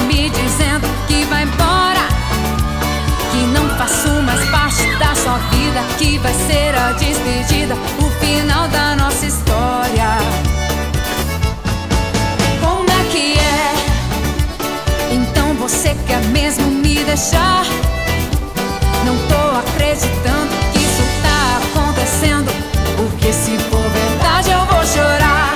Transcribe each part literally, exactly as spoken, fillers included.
me dizendo que vai embora, que não faço mais parte da sua vida, que vai ser a despedida, o final da nossa história. Como é que é? Então você quer mesmo me deixar? Não tô acreditando que isso tá acontecendo, porque se for verdade eu vou chorar.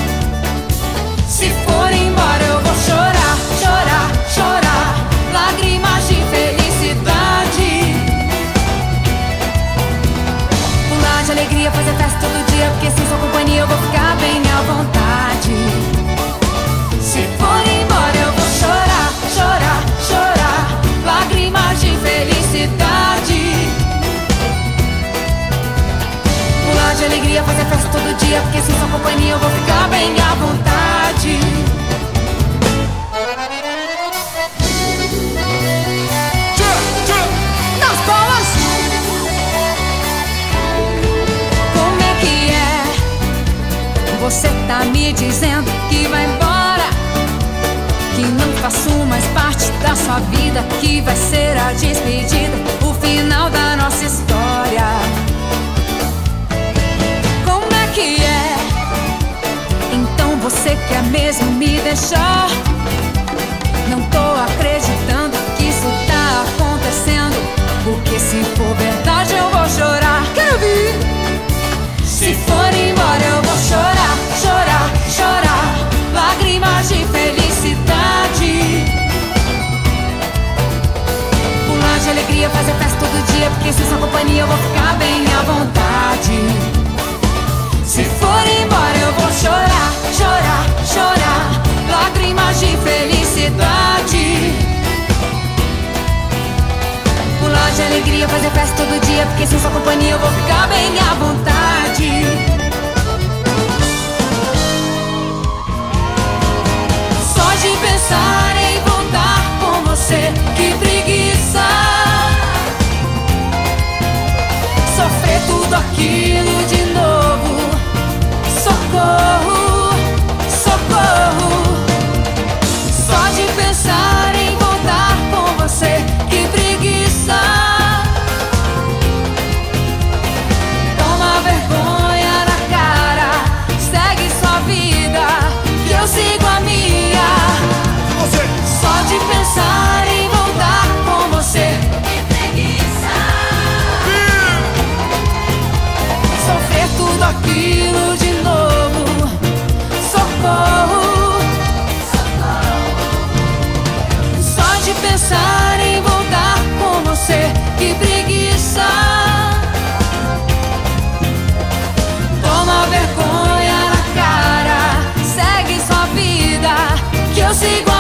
Se for embora eu vou chorar, chorar, chorar, lágrimas de felicidade. Pular de alegria, fazer festa todo dia, porque sem sua companhia eu vou ficar bem à vontade. Se for embora eu vou chorar, chorar, chorar, lágrimas de felicidade. Pular de alegria, fazer festa todo dia, porque sem sua companhia eu vou ficar bem à vontade. Nas bolas! Como é que é? Você tá me dizendo que vai embora, que não faço mais parte da sua vida, que vai ser a despedida, o final da nossa história. Como é que é? Então você quer mesmo me deixar? Não tô acreditando que isso tá acontecendo, porque se for verdade eu vou chorar. Quero ver! Se for embora eu vou chorar, chorar, chorar, lágrimas de felicidade. Pular de alegria, fazer festa todo dia, porque sem sua companhia eu vou ficar bem à vontade. Se for embora eu vou chorar, chorar, chorar, lágrimas de felicidade. Pular de alegria, fazer festa todo dia, porque sem sua companhia eu vou ficar bem à vontade. Só de pensar em voltar com você, que preguiça. Sofrer tudo aquilo de novo. Socorro, socorro. Só de pensar em voltar com você, que preguiça. Toma vergonha na cara, segue sua vida, que eu sigo a minha. Você. Só de pensar em voltar com você, que preguiça. Sofrer tudo aquilo de novo. Socorro, só de pensar em voltar com você, que preguiça. Toma vergonha na cara, segue sua vida, que eu sigo a